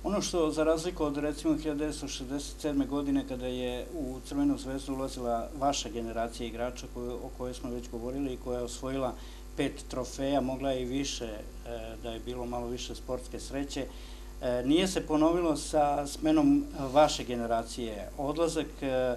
Ono što, za razliku od recimo 1967. godine, kada je u Crvenu zvezdu ulazila vaša generacija igrača o kojoj smo već govorili i koja je osvojila 5 trofeja, mogla je i više, da je bilo malo više sportske sreće, nije se ponovilo sa smenom vaše generacije. Odlazak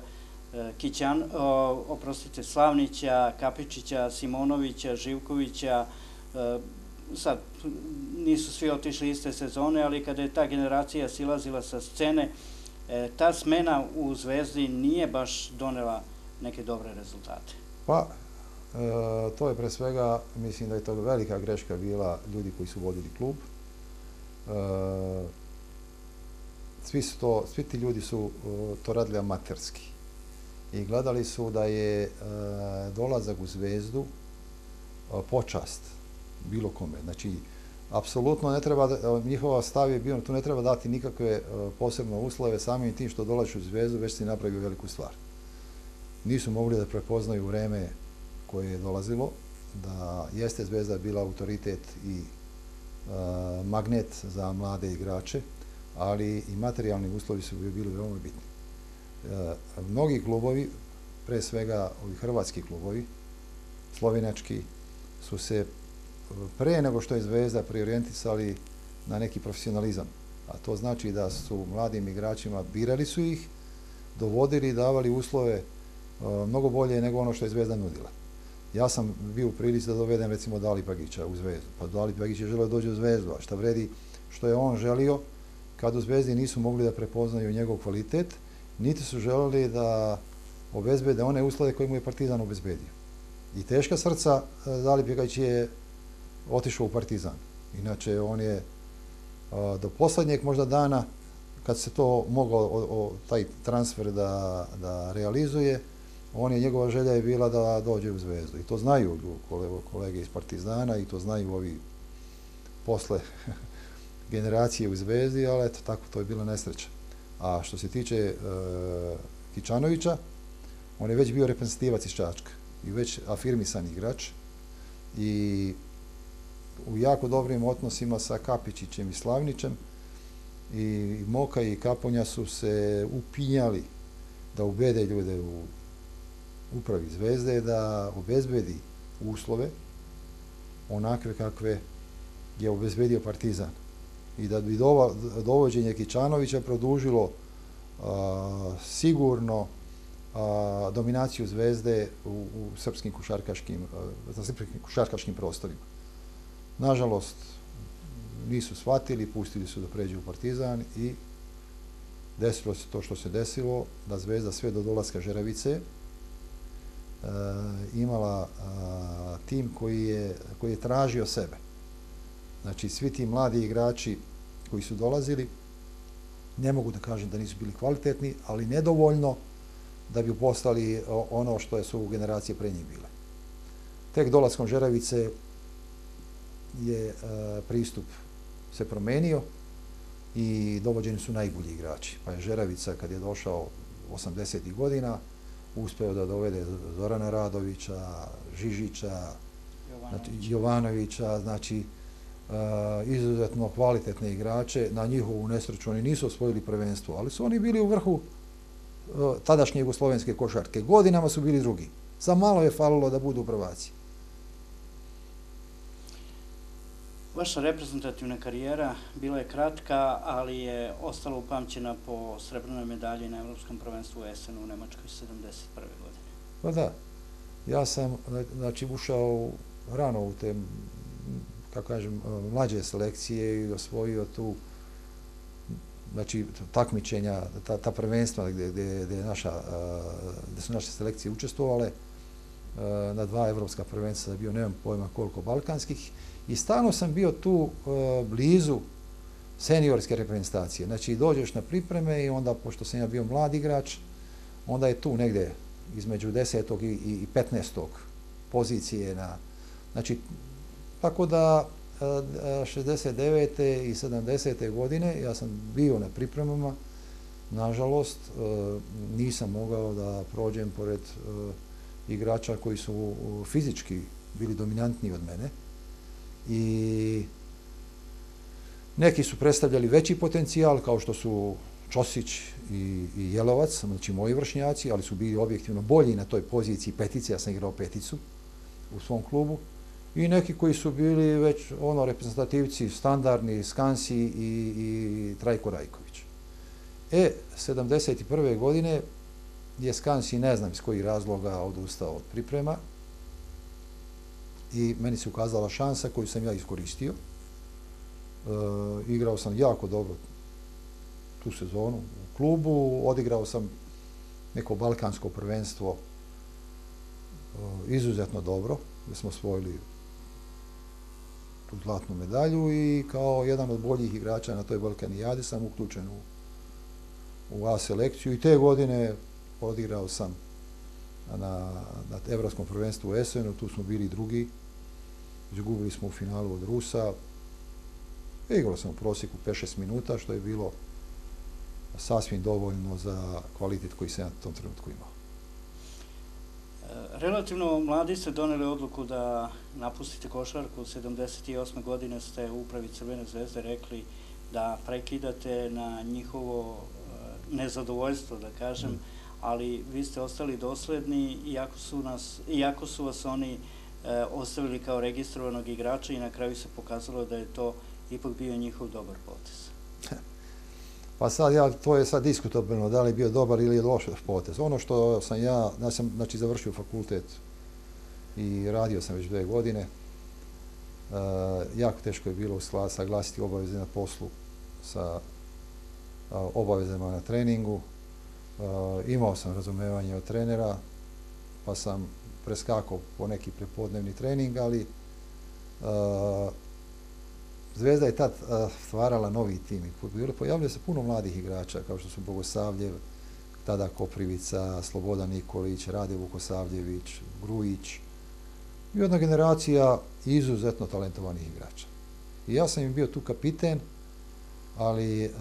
Slavnića, Kapičića, Simonovića, Živkovića, sad nisu svi otišli iste sezone, ali kada je ta generacija silazila sa scene, ta smena u Zvezdi nije baš donela neke dobre rezultate. Pa, to je pre svega, mislim da je to velika greška bila ljudi koji su vodili klub. Svi ti ljudi su to radili amaterski i gledali su da je dolazak u Zvezdu počast bilo kome. Znači, apsolutno ne treba, njihova stav je bio, tu ne treba dati nikakve posebne uslove, samim tim što dolaziš u Zvezdu, već si napravio veliku stvar. Nisu mogli da prepoznaju vreme koje je dolazilo, da jeste Zvezda bila autoritet i magnet za mlade igrače, ali i materijalni uslovi su bili veoma bitni. Mnogi klubovi, pre svega ovi hrvatski klubovi, slovenački, su se pre nego što je Zvezda preorijentisali na neki profesionalizam. A to znači da su mladim igračima, birali su ih, dovodili i davali uslove mnogo bolje nego ono što je Zvezda nudila. Ja sam bio u prilici da dovedem recimo Dali Pagića u Zvezdu. Pa Dali Pagić je želeo da dođe u Zvezdu, a šta vredi što je on želio kad u Zvezdi nisu mogli da prepoznaju njegov kvalitet, niti su želeli da obezbede one uslove koje mu je Partizan obezbedio. I teška srca Dali Pagić je otišao u Partizan. Inače, on je do poslednjeg možda dana, kad se to mogao, taj transfer da realizuje, njegova želja je bila da dođe u Zvezdu. I to znaju kolege iz Partizana i to znaju ovi posle generacije u Zvezdi, ali eto, tako, to je bila nesreća. A što se tiče Kičanovića, on je već bio reprezentativac iz Čačka i već afirmisan igrač i u jako dobrim odnosima sa Kapičićem i Slavnićem i Moka i Kaponja su se upinjali da ubede ljude u upravi Zvezde da obezbedi uslove onakve kakve je obezbedio Partizan i da bi dovođenje Kičanovića produžilo sigurno dominaciju Zvezde u srpskim košarkaškim prostorima. Nažalost, nisu shvatili, pustili su da pređu u Partizan i desilo se to što se desilo, da Zvezda sve do dolaska Žeravice imala tim koji je tražio sebe. Znači, svi ti mladi igrači koji su dolazili, ne mogu da kažem da nisu bili kvalitetni, ali nedovoljno da bi postali ono što su generacije pre njih bile. Tek dolaskom Žeravice je pristup se promenio i dovođeni su najbolji igrači. Pa je Žeravica, kad je došao 80. godina, uspeo da dovede Zorana Radovića, Žižića, Jovanovića, znači izuzetno kvalitetne igrače. Na njihovu nesreću oni nisu osvojili prvenstvo, ali su oni bili u vrhu tadašnje jugoslovenske košarke. Godinama su bili drugi. Za malo je falilo da budu prvaci. Vaša reprezentativna karijera bila je kratka, ali je ostala upamćena po srebrnoj medalji na Evropskom prvenstvu u Essenu u Nemačkoj 1971. godine. Pa da, ja sam ušao rano u te, kako kažem, mlađe selekcije i osvojio tu, znači, takmičenja, ta prvenstva gde su naše selekcije učestvovale, na 2 evropska prvenstva bio, nemam pojma koliko, balkanskih, i stalno sam bio tu blizu seniorske reprezentacije. Znači, dođeš na pripreme i onda, pošto sam ja bio mlad igrač, onda je tu negde između 10. i 15. pozicije. Znači, tako da 69. i 70. godine ja sam bio na pripremama. Nažalost, nisam mogao da prođem pored igrača koji su fizički bili dominantniji od mene. I Neki su predstavljali veći potencijal, kao što su Ćosić i Jelovac, znači moji vršnjaci, ali su bili objektivno bolji na toj poziciji petice, ja sam igrao peticu u svom klubu, i neki koji su bili već reprezentativci standardni, Skansi i Trajko Rajković. 71. godine je Skansi, ne znam iz kojih razloga, odustao od priprema i meni se ukazala šansa koju sam ja iskoristio. Igrao sam jako dobro tu sezonu u klubu, odigrao sam neko balkansko prvenstvo izuzetno dobro, gdje smo osvojili tu zlatnu medalju i kao jedan od boljih igrača na toj Balkanijadi sam uključen u A selekciju i te godine odigrao sam na Evropskom prvenstvu u Essenu, tu smo bili drugi, izgubili smo u finalu od Rusa, igrao sam u prosjeku 5-6 minuta, što je bilo sasvim dovoljno za kvalitet koji sam u tom trenutku imao. Relativno mladi ste doneli odluku da napustite košarku. 78. godine ste u upravi Crvene zvezde rekli da prekidate na njihovo nezadovoljstvo, da kažem, ali vi ste ostali dosledni iako su vas oni ostavili kao registrovanog igrača i na kraju se pokazalo da je to ipak bio njihov dobar potez. Pa sad, to je sad diskutabilno, da li je bio dobar ili je loš potez. Ono što sam ja sam znači završio fakultet i radio sam već 2 godine. Jako teško je bilo saglasiti obaveze na poslu sa obavezama na treningu. Imao sam razumevanje od trenera, pa sam preskakao po neki prepodnevni trening, ali Zvezda je tad stvarala novi tim i pojavljuje se puno mladih igrača, kao što su Bogosavljev, tada Koprivica, Slobodan Nikolić, Rade Vukosavljević, Grujić i jedna generacija izuzetno talentovanih igrača. I ja sam im bio tu kapiten, ali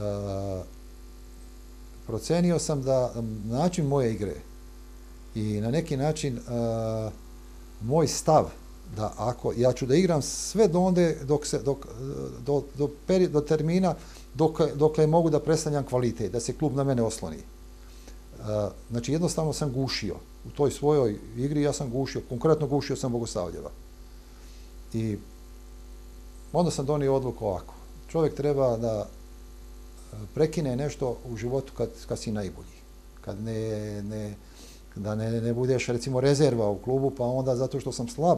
procenio sam da način moje igre i na neki način moj stav da ja ću da igram sve do onda do termina dokle mogu da predstavljam kvalitet, da se klub na mene osloni. Znači jednostavno sam gušio. U toj svojoj igri ja sam gušio, konkretno gušio sam Bogosavljeva. I onda sam donio odluku ovako. Čovjek treba da prekine nešto u životu kad si najbolji. Da ne budeš recimo rezerva u klubu, pa onda zato što sam slab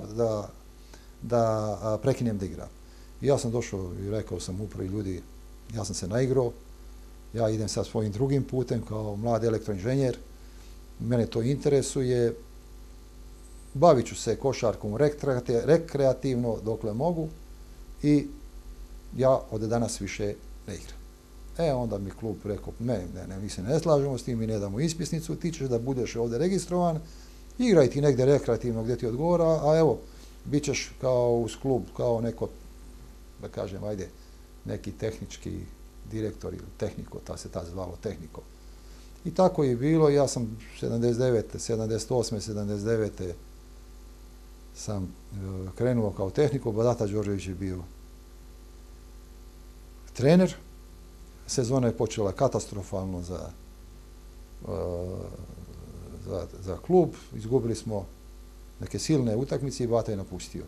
da prekinem da igram. I ja sam došao i rekao sam upravi ljudi, ja sam se naigrao, ja idem sad svojim drugim putem kao mlad elektroinženjer, mene to interesuje, bavit ću se košarkom rekreativno dokle mogu i ja od danas više ne igram. Onda mi klub rekao, mi se ne slažemo s tim, mi ne damo ispisnicu, ti ćeš da budeš ovdje registrovan, igraj ti negdje rekreativno gdje ti odgovara, a evo, bit ćeš kao uz klub, kao neko, da kažem, neki tehnički direktor ili tehniko, se ta zvalo tehniko. I tako je bilo, ja sam 78. 79. sam krenuo kao tehniko, Badata Đorđević je bio trener. Sezona je počela katastrofalno za klub, izgubili smo neke silne utakmice i Bata je napustio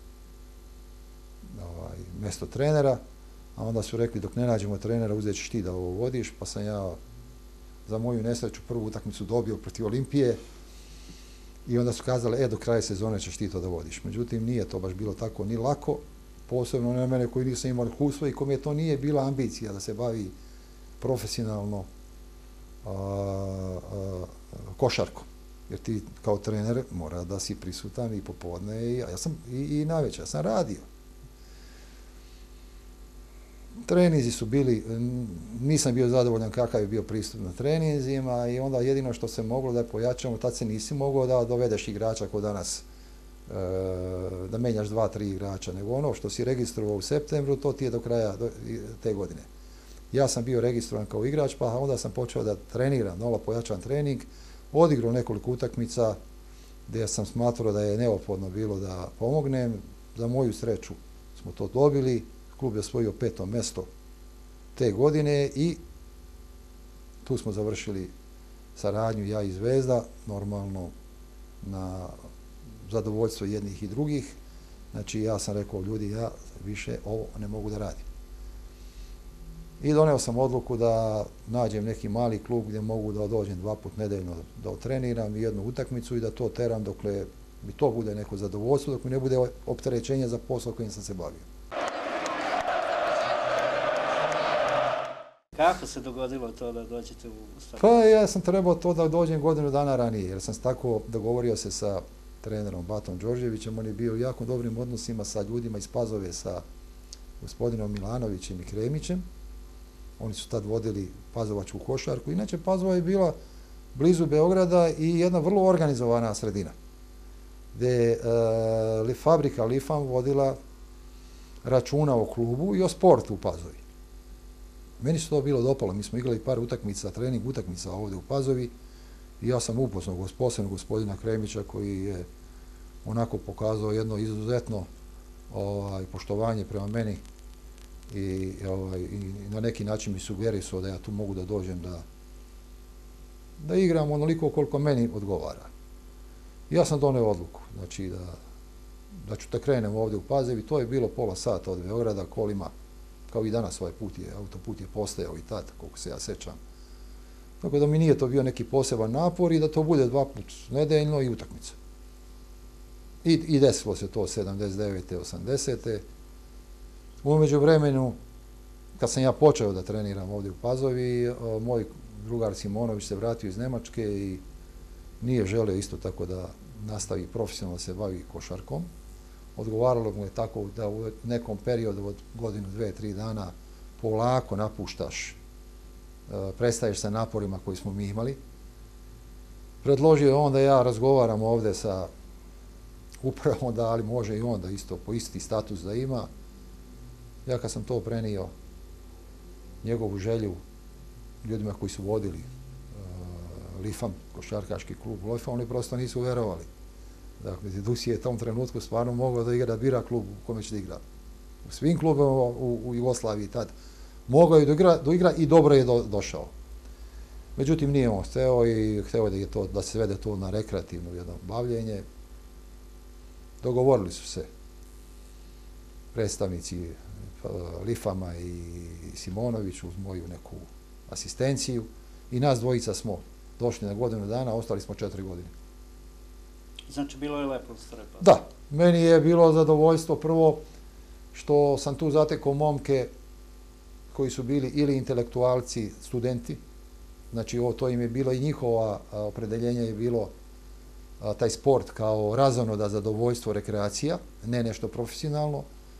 mjesto trenera, a onda su rekli dok ne nađemo trenera uzet ćeš ti da ovo vodiš, pa sam ja za moju nesreću prvu utakmicu dobio protiv Olimpije i onda su kazali do kraja sezone ćeš ti to da vodiš. Međutim, nije to baš bilo tako ni lako, posebno na mene koji nisam imao iskustva i kome to nije bila ambicija da se bavi profesionalno košarkom. Jer ti kao trener mora da si prisutan i popodne, i navečer. Ja sam radio. Treninzi su bili, nisam bio zadovoljan kakav je bio pristup na treninzima i onda jedino što se moglo da pojačamo, tad se nisi mogao da dovedeš igrača kao danas, da menjaš 2-3 igrača, nego ono što si registrovao u septembru, to ti je do kraja te godine. Ja sam bio registrovan kao igrač, pa onda sam počeo da treniram, pojačan trening, odigrao nekoliko utakmica gdje sam smatrao da je neophodno bilo da pomognem. Za moju sreću smo to dobili, klub je osvojio 5. mjesto te godine i tu smo završili saradnju ja i Zvezda, normalno na zadovoljstvo jednih i drugih. Znači ja sam rekao, ljudi, ja više ovo ne mogu da radim. I doneo sam odluku da nađem neki mali klub gdje mogu da dođem 2 puta nedeljno da otreniram jednu utakmicu i da to teram dokle mi to bude neko zadovoljstvo, dok mi ne bude opterećenje za posao kojim sam se bavio. Kako se dogodilo to da dođete u Start? Pa ja sam trebao to da dođem godinu dana ranije, jer sam tako dogovorio se sa trenerom Batom Đorđevićem. On je bio u jako dobrim odnosima sa ljudima iz Pazove, sa gospodinom Milanovićem i Kremićem. Oni su tad vodili pazovačku košarku. Inače, Pazova je bila blizu Beograda i jedna vrlo organizovana sredina, gdje je fabrika Lifam vodila računa o klubu i o sportu u Pazovi. Meni se to bilo dopalo. Mi smo igrali par utakmica, trening utakmica ovdje u Pazovi i ja sam upoznao posebno gospodina Kremića koji je onako pokazao jedno izuzetno poštovanje prema meni i na neki način mi sugerisao da ja tu mogu da dođem da igram onoliko koliko meni odgovara. Ja sam doneo odluku, znači da ću da krenem ovdje u Pazovi. To je bilo pola sata od Beograda kolima, kao i danas ovaj autoput je postojao i tad, koliko se ja sećam. Tako da mi nije to bio neki poseban napor i da to bude 2 puta nedeljno i utakmica. I desilo se to 79. 80. U međuvremenu, kad sam ja počeo da treniram ovdje u Pazovi, moj drugar Simonović se vratio iz Nemačke i nije želeo isto tako da nastavi profesionalno se bavi košarkom. Odgovaralo mu je tako da u nekom periodu od godinu, 2, 3 dana polako napuštaš, prestaješ sa naporima koji smo mi imali. Predložio je on da ja razgovaram ovdje sa upravom, da ali može i on da isto po isti status da ima. Ja kad sam to prenio, njegovu želju ljudima koji su vodili Lifam, košarkaški klub Lifam, oni prosto nisu verovali. Dakle, Dusi je u tom trenutku stvarno mogao da bira klub u kome će da igra. U svim klubima u Jugoslaviji tad mogao je da igra i dobro je došao. Međutim, nije on hteo i hteo da se svede to na rekreativno jedno bavljenje. Dogovorili su se predstavnici Lifama i Simonović uz moju neku asistenciju i nas dvojica smo došli na godinu dana, ostali smo 4 godine. Znači, bilo je lepo u Staroj Pazovi? Da, meni je bilo zadovoljstvo prvo što sam tu zatekao momke koji su bili ili intelektualci, studenti, znači to im je bilo i njihova opredeljenje je bilo taj sport kao razonoda, zadovoljstvo, rekreacija, ne nešto profesionalno.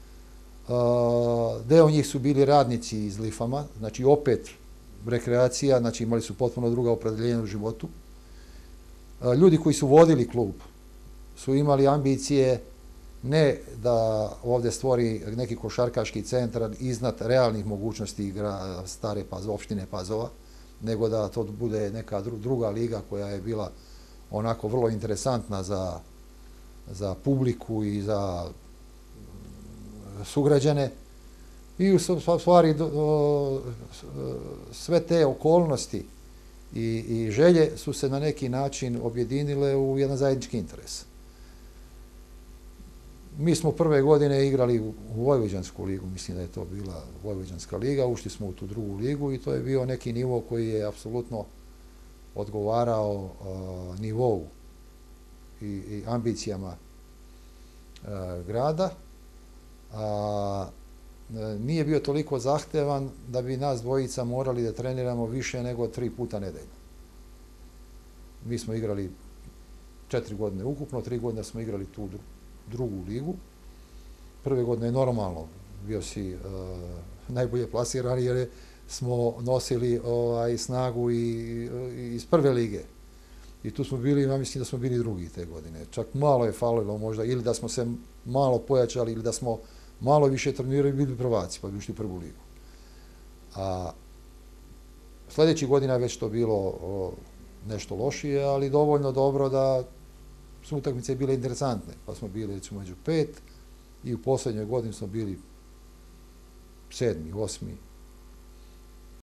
Deo njih su bili radnici iz Lifama, znači opet rekreacija, znači imali su potpuno druga opredeljenja u životu. Ljudi koji su vodili klub su imali ambicije ne da ovdje stvori neki košarkaški centar iznad realnih mogućnosti stare opštine Pazova, nego da to bude neka druga liga koja je bila onako vrlo interesantna za publiku i za sugrađane. I u stvari sve te okolnosti i želje su se na neki način objedinile u jedan zajednički interes. Mi smo prve godine igrali u Vojvođansku ligu, mislim da je to bila Vojvođanska liga, ušli smo u tu drugu ligu i to je bio neki nivo koji je apsolutno odgovarao nivou i ambicijama grada. Nije bio toliko zahtevan da bi nas dvojica morali da treniramo više nego 3 puta nedeljno. Mi smo igrali 4 godine ukupno, 3 godine smo igrali tu drugu ligu. Prve godine je normalno, bio si najbolje plasiran jer smo nosili snagu iz prve lige. I tu smo bili, ja mislim da smo bili drugi te godine. Čak malo je falilo možda, ili da smo se malo pojačali, ili da smo malo više trenirali, bili prvaci, pa bi ušli u prvu ligu. A sljedećih godina je već to bilo nešto lošije, ali dovoljno dobro da su utakmice bile interesantne. Pa smo bili među 5 i u posljednjoj godini smo bili 7., 8.